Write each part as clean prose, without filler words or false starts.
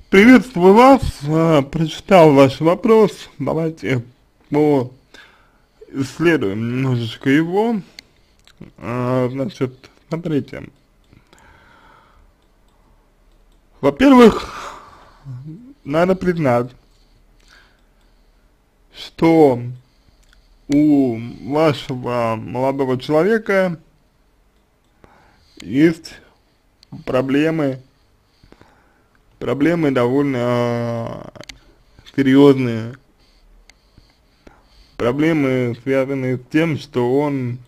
Приветствую вас, прочитал ваш вопрос, давайте исследуем немножечко его. Значит, смотрите, во-первых, надо признать, что у вашего молодого человека есть проблемы, проблемы довольно серьезные, проблемы, связанные с тем, что он,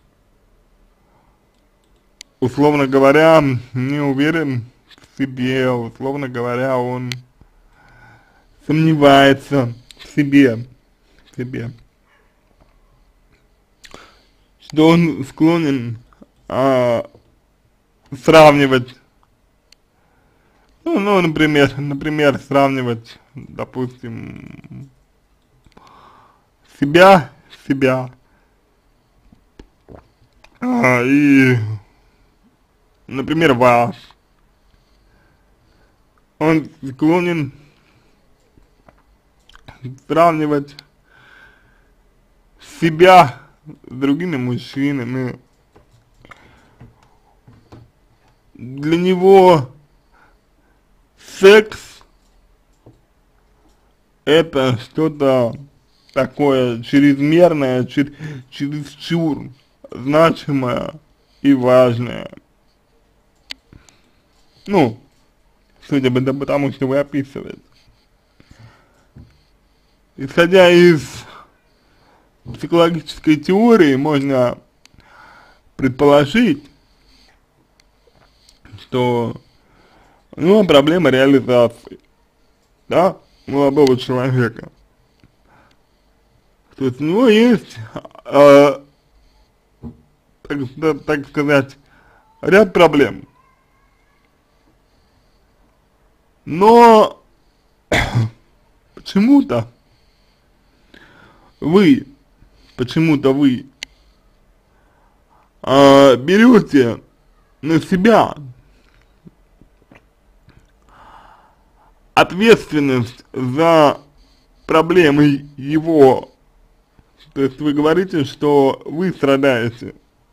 условно говоря, не уверен в себе, условно говоря, он сомневается в себе, что он склонен сравнивать, например, сравнивать, допустим, себя, и, например, вас. Он склонен сравнивать себя с другими мужчинами. Для него секс это что-то такое чрезмерное, чересчур значимое и важное. Ну, судя по тому, что вы описываете. Исходя из психологической теории, можно предположить, что у него проблема реализации, да, молодого человека. То есть у него есть, так сказать, ряд проблем. Но почему-то вы берете на себя ответственность за проблемы его, то есть вы говорите, что вы страдаете.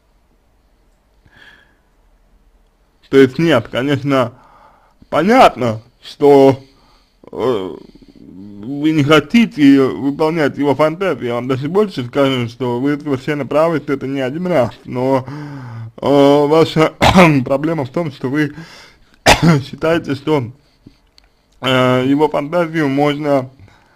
То есть нет, конечно, понятно, что вы не хотите выполнять его фантазии, я вам даже больше скажу, что вы совершенно правы, что это не один раз, но ваша проблема в том, что вы считаете, что его фантазию можно,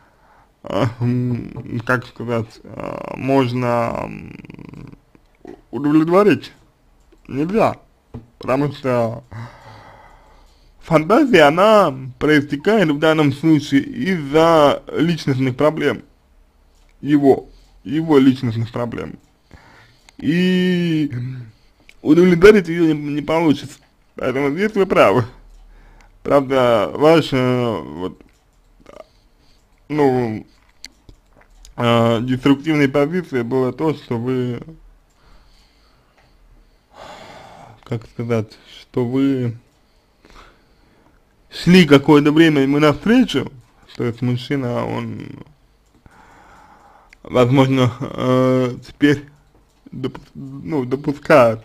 как сказать, можно удовлетворить. Нельзя, потому что фантазия, она проистекает в данном случае из-за личностных проблем, его личностных проблем. И удовлетворить ее не получится. Поэтому здесь вы правы. Правда, ваша, вот, ну, деструктивной позиции было то, что вы, как сказать, что вы шли какое-то время ему навстречу, то есть мужчина, он, возможно, теперь допускает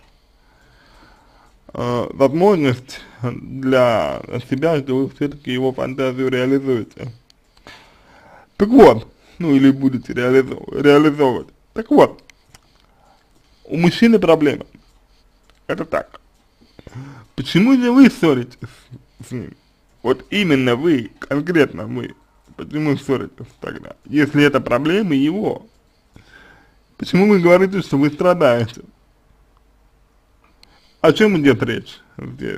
возможность для себя, что вы все-таки его фантазию реализуете. Так вот, ну или будете реализовывать. Так вот, у мужчины проблема. Это так. Почему же вы ссоритесь с ним? Вот именно вы, конкретно вы, почему ссоритесь тогда? Если это проблемы его, почему вы говорите, что вы страдаете? О чем идет речь здесь?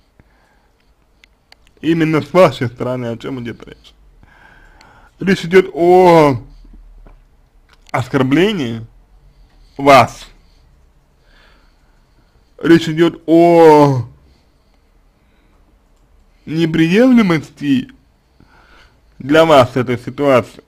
Именно с вашей стороны о чем идет речь? Речь идет о оскорблении вас. Речь идет о неприемлемости для вас этой ситуации.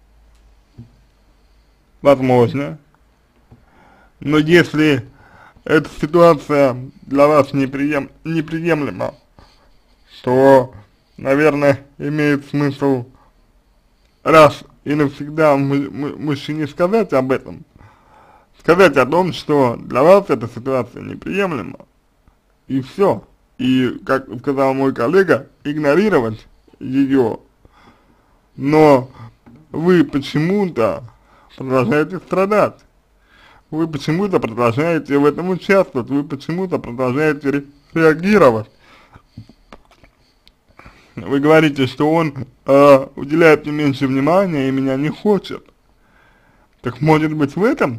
Возможно. Но если эта ситуация для вас неприемлема, то наверное, имеет смысл раз и навсегда мужчине сказать об этом, сказать о том, что для вас эта ситуация неприемлема, и все. И, как сказал мой коллега, игнорировать ее, но вы почему-то продолжаете страдать, вы почему-то продолжаете в этом участвовать, вы почему-то продолжаете реагировать. Вы говорите, что он уделяет мне меньше внимания и меня не хочет. Так может быть в этом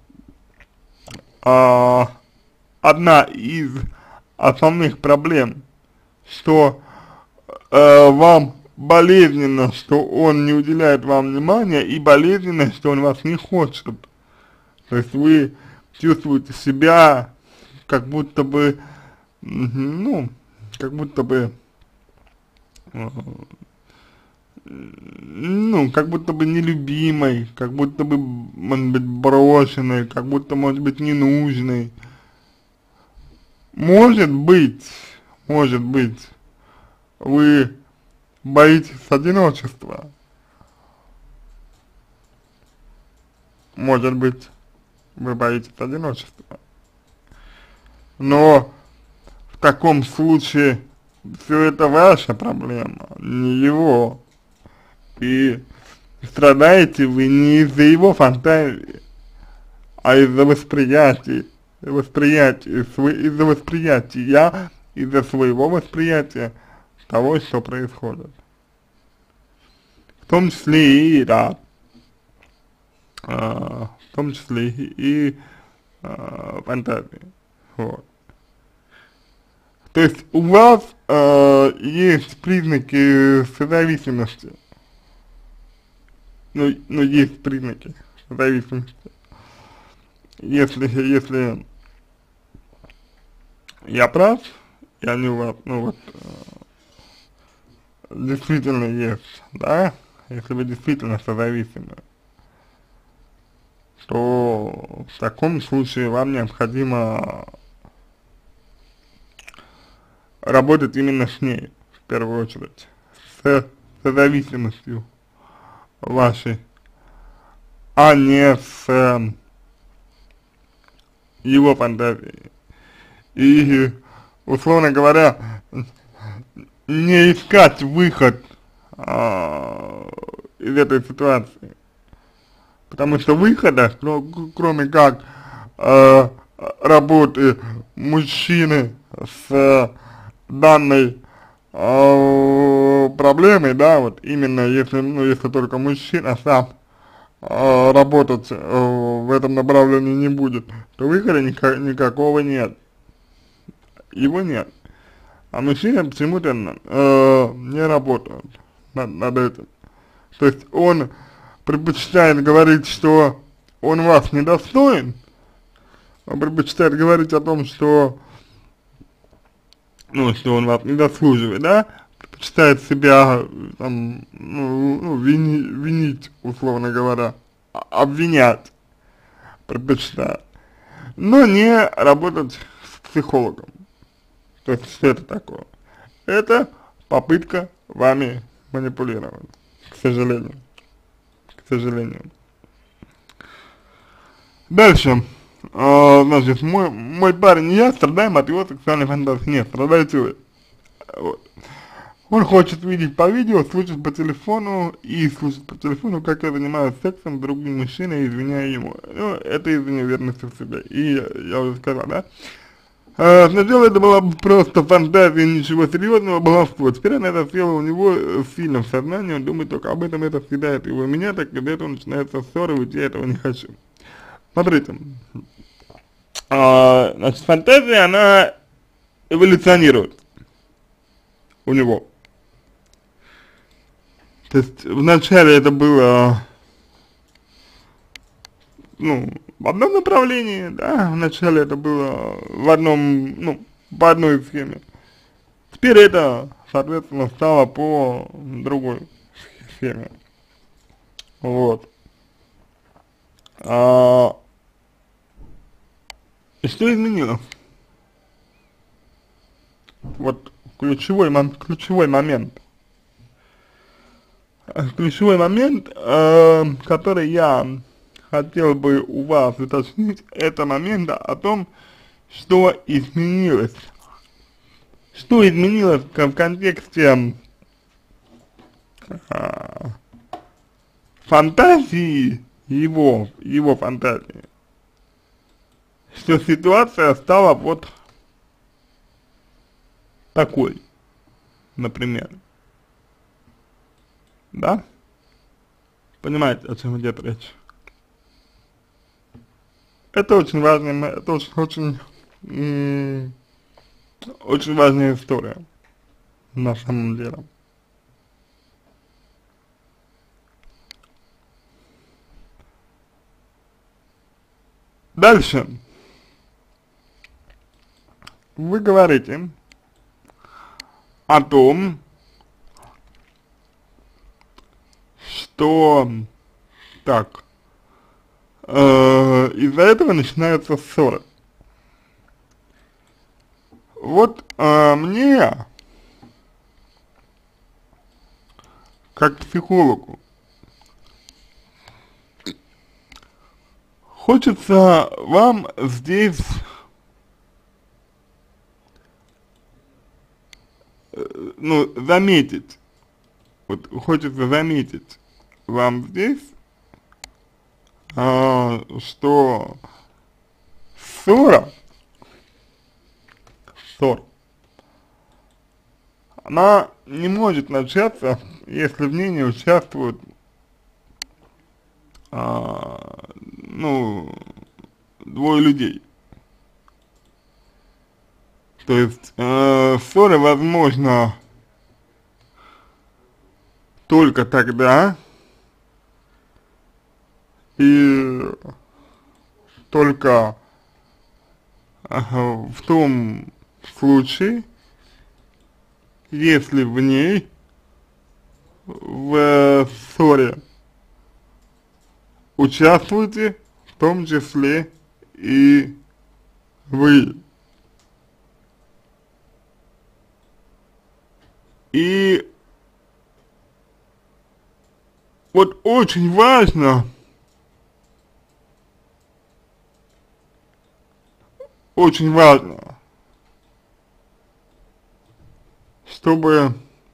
одна из основных проблем, что вам болезненно, что он не уделяет вам внимания, и болезненно, что он вас не хочет. То есть вы чувствуете себя как будто бы, ну, как будто бы, ну, как будто бы нелюбимой, как будто бы, может быть, брошенной, как будто, может быть, ненужной. Может быть, вы боитесь одиночества. Может быть, вы боитесь одиночества. Но в таком случае все это ваша проблема, не его. И страдаете вы не из-за его фантазии, а из-за восприятия, из-за восприятия, из-за своего восприятия того, что происходит. В том числе и, да, в том числе и фантазии. Вот. То есть у вас есть признаки созависимости. Ну, есть признаки зависимости. Если я прав, и они у вас, ну вот, действительно есть, да, если вы действительно созависимы, то в таком случае вам необходимо работать именно с ней, в первую очередь, с созависимостью вашей, а не с его фантазией. И, условно говоря, не искать выход из этой ситуации. Потому что выхода, кроме как работы мужчины с данной проблемой, да, вот именно если, ну, если только мужчина сам работать в этом направлении не будет, то выхода никакого нет, его нет. А мужчина почему-то не работает над этим. То есть он предпочитает говорить, что он вас недостоин, он предпочитает говорить о том, что, ну, что он вас не заслуживает, да, предпочитает себя, там, винить, условно говоря, обвинять предпочитает, но не работать с психологом. То есть что это такое? Это попытка вами манипулировать, к сожалению. К сожалению. Дальше. Значит, мой парень и я страдаем от его сексуальной фантазии. Нет, страдаете вы. Вот. Он хочет видеть по видео, слушать по телефону, как я занимаюсь сексом с другим мужчиной, извиняя ему. Ну, это из-за неуверенности в себе. И я уже сказал, да? Сначала это была просто фантазия, ничего серьезного, баловство. Теперь она это съела у него сильно в сознании, он думает только об этом, это съедает его. У меня так из этого начинается ссора, ведь я этого не хочу. Смотрите, значит, фантазия, она эволюционирует у него. То есть вначале это было, ну, в одном направлении, да, вначале это было в одном, ну, по одной схеме. Теперь это, соответственно, стало по другой схеме. Вот. И что изменилось? Вот ключевой момент. ключевой момент, который я хотел бы у вас уточнить, это момент о том, что изменилось. Что изменилось в контексте а, фантазии, его фантазии, что ситуация стала вот такой, например. Да? Понимаете, о чем идет речь? Это очень важно, это очень важная история, на самом деле. Дальше. Вы говорите о том, что так, из-за этого начинаются ссоры. Вот мне, как психологу, хочется вам здесь ну, заметить, вот хочется заметить вам здесь, что ссора, она не может начаться, если в ней не участвуют, ну, двое людей. То есть, ссора возможна только тогда и только в том случае, если в ней, в ссоре, участвуете, в том числе и вы. И вот очень важно, чтобы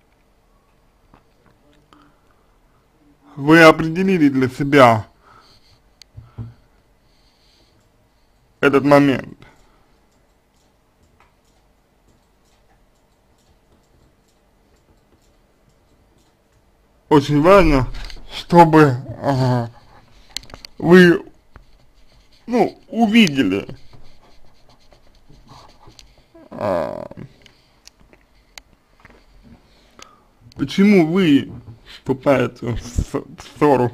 вы определили для себя этот момент. Очень важно, чтобы вы, ну, увидели, почему вы вступаете в ссору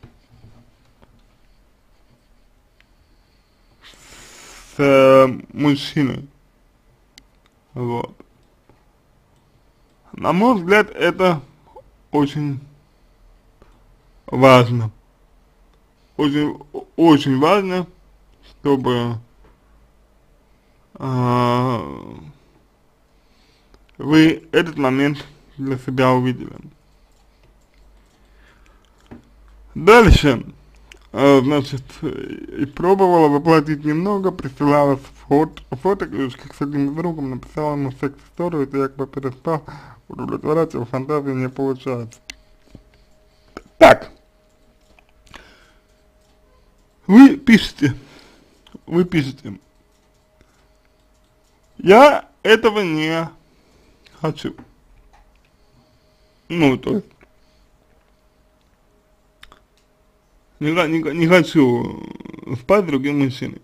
с мужчиной. Вот. На мой взгляд, это очень важно. Очень важно, чтобы вы этот момент для себя увидели. Дальше, значит, и пробовала воплотить немного, присылала фото, как с одним другом, написала ему секс-историю, это якобы перестал удовлетворять его фантазии, не получается. Так, вы пишете, я этого не хочу. Ну, то есть, не хочу спать с другим мужчиной.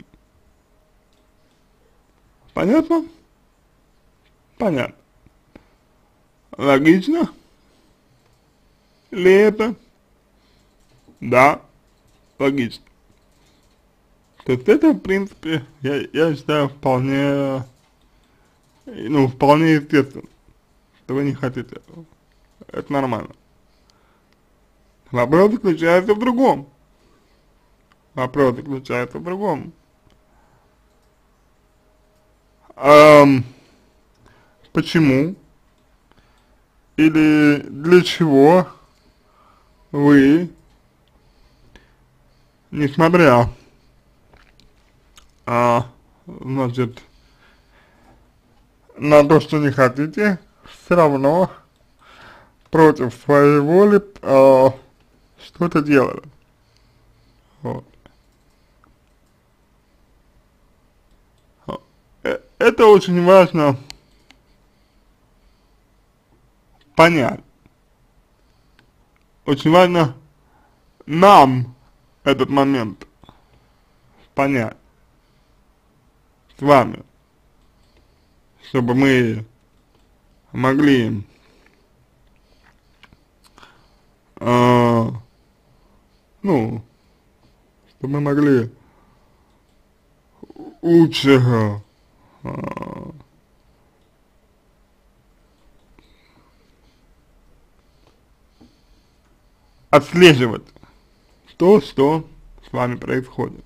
Понятно? Понятно. Логично? Ли это? Да, логично. То есть это, в принципе, я считаю, вполне естественно, что вы не хотите этого. Это нормально. Вопрос заключается в другом. Почему или для чего вы, несмотря, значит, на то, что не хотите, все равно против своей воли что-то делали. Вот. Это очень важно понять. Очень важно нам этот момент понять с вами, чтобы мы могли ну, чтобы мы могли лучше отслеживать то, что с вами происходит.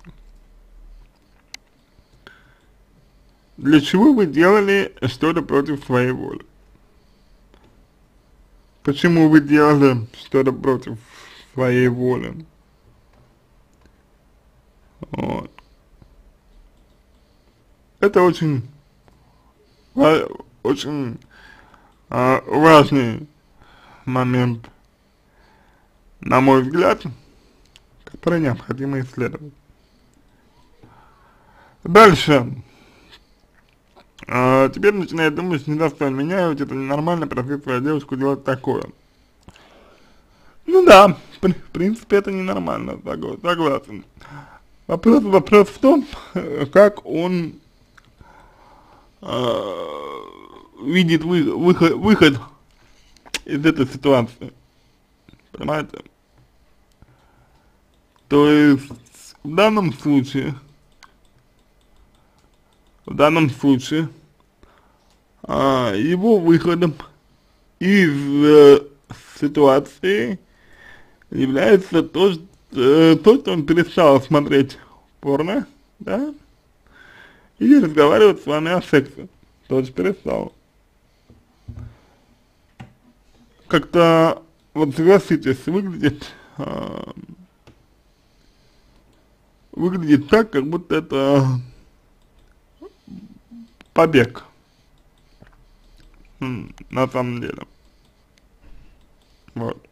Для чего вы делали что-то против своей воли? Почему вы делали что-то против своей воли? Вот. Это очень важный момент, на мой взгляд, который необходимо исследовать. Дальше. Теперь начинает думать, что недостойно меня, ведь это ненормально просить свою девушку делать такое. Ну да, в принципе это ненормально, согласен. Вопрос в том, как он видит выход из этой ситуации, понимаете? То есть в данном случае его выходом из ситуации является то, что он перестал смотреть порно, да, и разговаривать с вами о сексе, тоже перестал. Как-то, вот согласитесь, выглядит так, как будто это побег, на самом деле. Вот.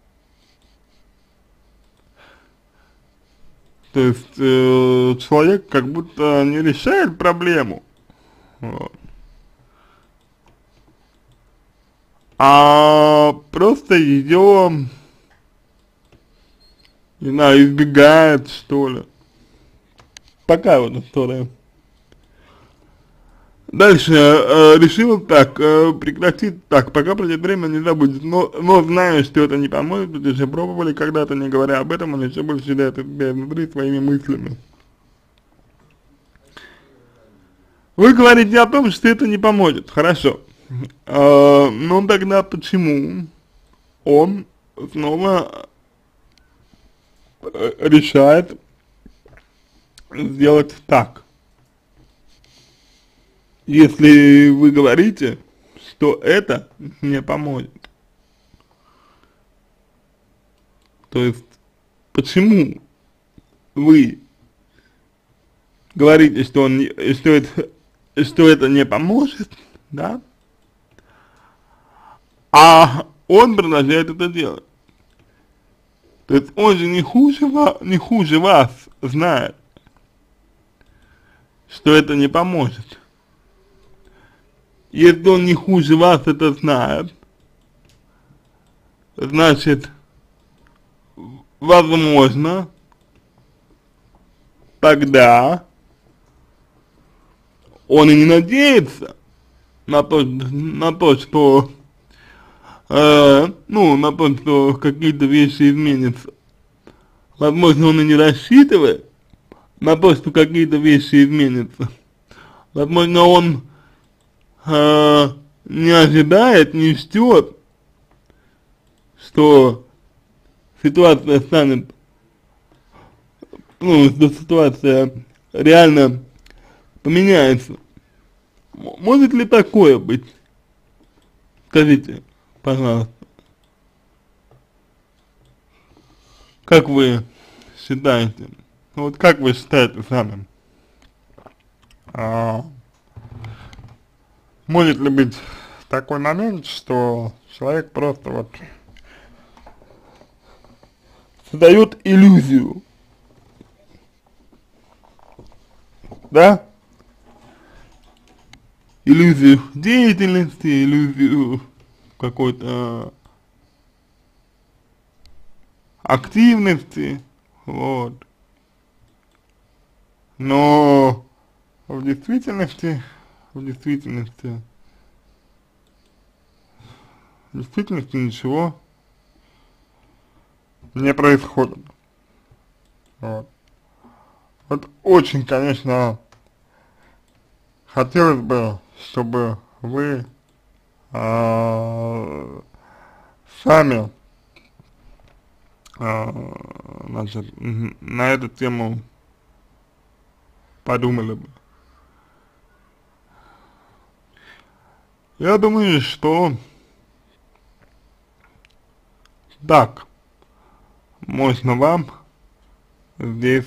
То есть человек как будто не решает проблему, вот, а просто ее, не знаю, избегает, что ли. Такая вот история. Дальше решил так, прекратить так, пока пройдет время, не забудет, но знаю, что это не поможет, ведь уже пробовали когда-то, не говоря об этом, он еще больше считает себя внутри своими мыслями. Вы говорите о том, что это не поможет, хорошо, но тогда почему он снова решает сделать так? Если вы говорите, что это не поможет. То есть, почему вы говорите, что это не поможет, да, а он продолжает это делать? То есть, он же не хуже вас знает, что это не поможет. Если он не хуже вас это знает, значит, возможно, тогда он и не надеется на то, что, на то, что какие-то вещи изменятся. Возможно, он и не рассчитывает на то, что какие-то вещи изменятся. Возможно, он не ожидает, не ждет, что ситуация станет, что ситуация реально поменяется. Может ли такое быть? Скажите, пожалуйста. Как вы считаете? Вот как вы считаете сами? А, может ли быть такой момент, что человек просто вот создает иллюзию, да? Иллюзию деятельности, иллюзию какой-то активности, вот. Но в действительности, в действительности, в действительности ничего не происходит. Вот. Вот очень, конечно, хотелось бы, чтобы вы сами, значит, на эту тему подумали бы. Я думаю, что так можно вам здесь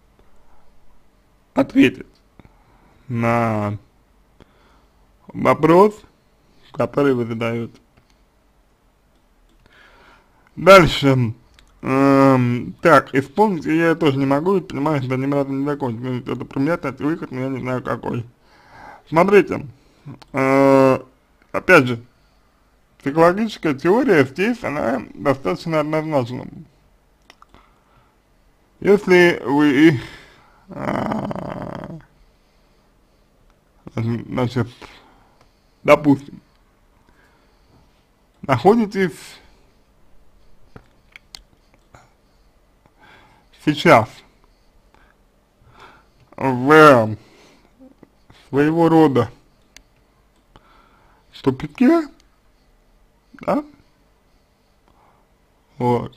ответить на вопрос, который вы задаете. Дальше, так, исполнить я тоже не могу, понимаю, что ни разу не закончил. Это приметный выход, но я не знаю какой. Смотрите, опять же, психологическая теория здесь, она достаточно однозначна. Если вы, значит, допустим, находитесь сейчас в своего рода тупике, да, вот,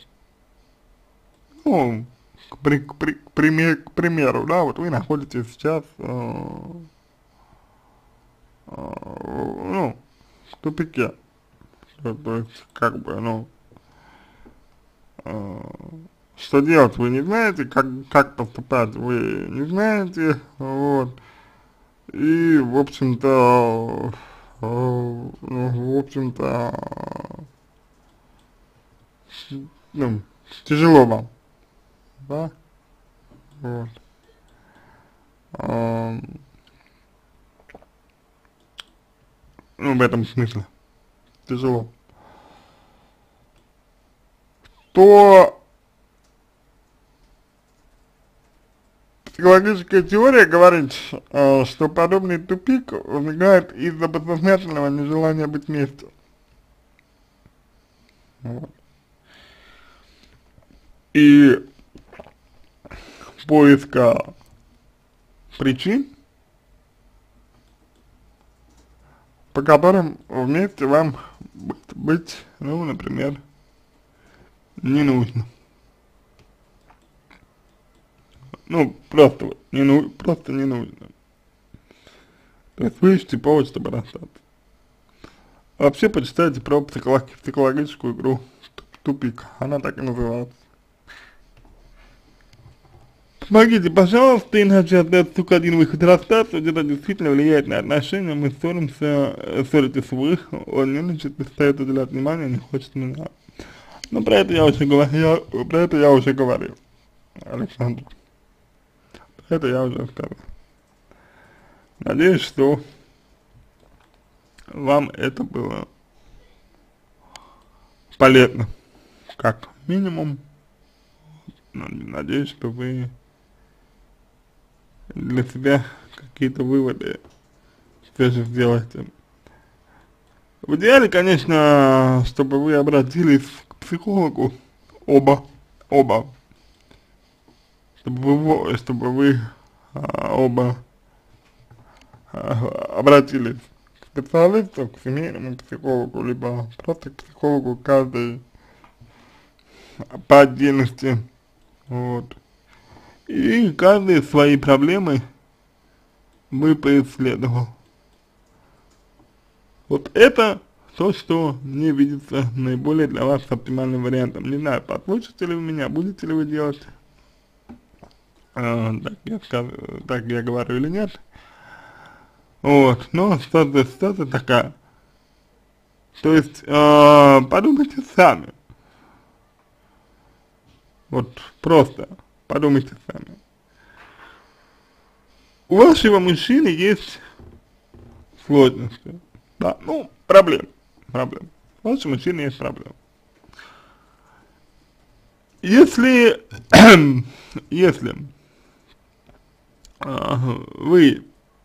ну, к примеру, да, вот вы находитесь сейчас, ну, в тупике, то есть, как бы, ну, что делать вы не знаете, как поступать вы не знаете, вот, и, в общем-то, ну, в общем-то, ну, тяжело вам, да, вот, ну, в этом смысле, тяжело, то психологическая теория говорит, что подобный тупик возникает из-за подсознательного нежелания быть вместе. Вот. И поиска причин, по которым вместе вам быть, ну, например, не нужно. Ну, просто вот, просто не нужно. То есть вы ищете повод, чтобы расстаться. Вообще почитайте про психологическую игру «Тупик», она так и называется. Помогите, пожалуйста, иначе остается только один выход — расстаться, ведь это действительно влияет на отношения, мы ссоритесь вы, он нервничает, перестает уделять внимание, не хочет меня. Но про это я уже говорил, Александр. Про это я уже сказал. Надеюсь, что вам это было полезно, как минимум. Надеюсь, что вы для себя какие-то выводы все же сделаете. В идеале, конечно, чтобы вы обратились к психологу, оба, чтобы вы оба обратились к специалисту, к семейному психологу, либо просто к психологу, каждый по отдельности, вот. И каждый свои проблемы бы поисследовал. Вот это то, что мне видится наиболее для вас оптимальным вариантом. Не знаю, послушаете ли вы меня, будете ли вы делать, так я говорю или нет. Вот, но ситуация такая. То есть, подумайте сами. Вот, просто подумайте сами. У вашего мужчины есть сложности, да, ну, проблем. У вашего мужчины есть проблемы. Если, если вы,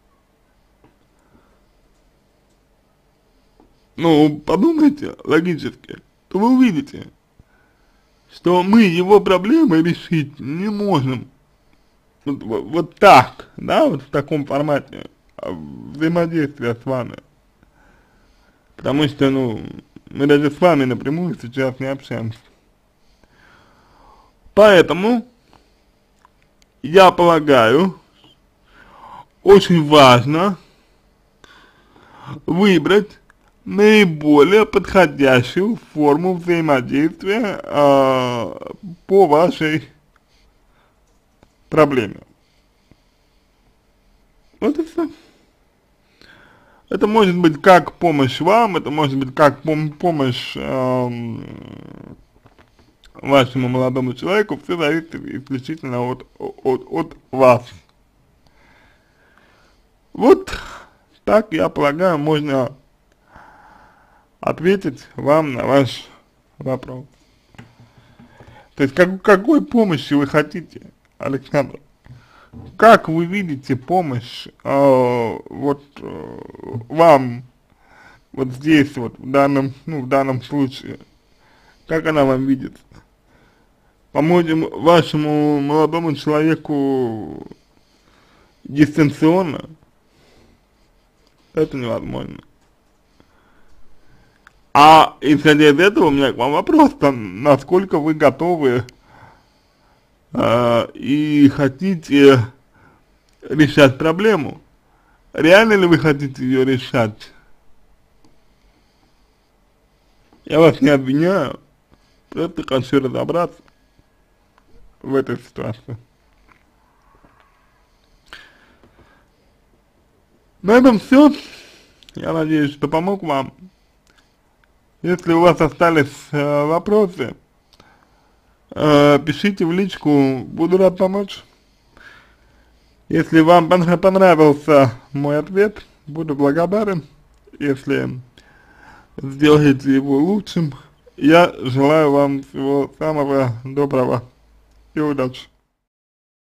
ну, подумайте логически, то вы увидите, что мы его проблемы решить не можем вот так, да, вот в таком формате взаимодействия с вами. Потому что, ну, мы даже с вами напрямую сейчас не общаемся. Поэтому, я полагаю, очень важно выбрать наиболее подходящую форму взаимодействия по вашей проблеме. Вот и все. Это может быть как помощь вам, это может быть как помощь вашему молодому человеку, все зависит исключительно от вас. Вот так, я полагаю, можно ответить вам на ваш вопрос. То есть, какой помощи вы хотите, Александр? Как вы видите помощь вам вот здесь, вот в данном случае? Как она вам видится? Помочь вашему молодому человеку дистанционно? Это невозможно. А исходя из этого, у меня к вам вопрос, насколько вы готовы и хотите решать проблему. Реально ли вы хотите ее решать? Я вас не обвиняю, просто хочу разобраться в этой ситуации. На этом все. Я надеюсь, что помог вам. Если у вас остались вопросы, пишите в личку, буду рад помочь. Если вам понравился мой ответ, буду благодарен. Если сделаете его лучшим, я желаю вам всего самого доброго и удачи.